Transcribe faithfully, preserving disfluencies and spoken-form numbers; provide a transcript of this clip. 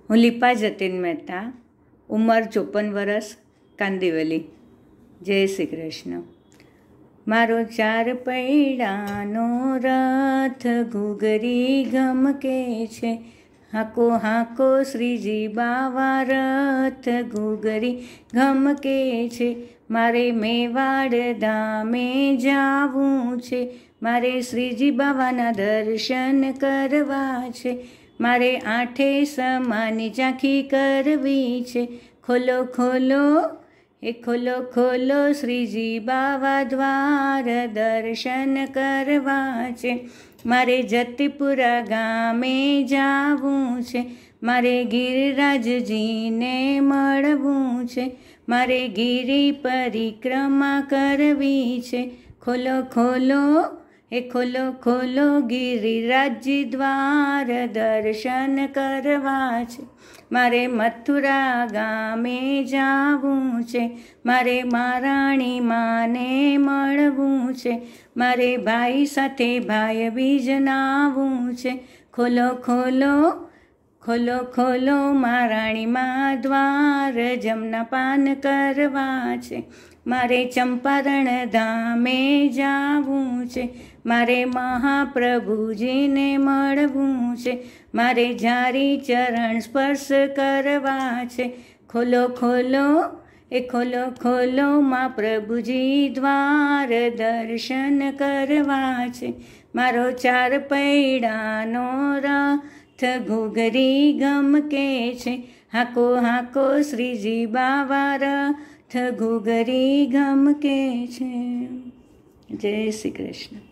હું લીપા જતીન મહેતા, ઉંમર ચોપન વર્ષ, કાંદિવલી. જય શ્રી કૃષ્ણ. મારો ચાર પૈડાનો રથ ઘૂઘરી ગમકે છે, હાકો હાકો શ્રીજી બાવા રથ ઘૂઘરી ગમકે છે. મારે મેવાડ ધામે જાવું છે, મારે શ્રીજી બાવાના દર્શન કરવા છે, મારે આઠે સમાની ઝાંખી કરવી છે. ખોલો ખોલો એ ખોલો ખોલો શ્રીજી બાવા દ્વાર, દર્શન કરવા છે. મારે જતીપુરા ગામે જાવું છે, મારે ગિરિરાજજીને મળવું છે, મારે ગિરી પરિક્રમા કરવી છે. ખોલો ખોલો એ ખોલો ખોલો ગિરિરાજજી દ્વાર, દર્શન કરવા છે. મારે મથુરા ગામે જાવું છે, મારે મહારાણી માને મળવું છે, મારે ભાઈ સાથે ભાઈ બીજ નાવું છે. ખોલો ખોલો ખોલો ખોલો મહારાણીમાં દ્વાર, જમના પાન કરવા છે. મારે ચંપારણ ધામે જાવું છે, મારે મહાપ્રભુજીને મળવું છે, મારે જારી ચરણ સ્પર્શ કરવા છે. ખોલો ખોલો એ ખોલો ખોલો મા પ્રભુજી દ્વાર, દર્શન કરવા છે. મારો ચાર પૈડાનો રથ ઘૂઘરી ગમકે છે, હાકો હાકો શ્રીજી બાવા રથ ઘૂઘરી ગમકે છે. જય શ્રી કૃષ્ણ.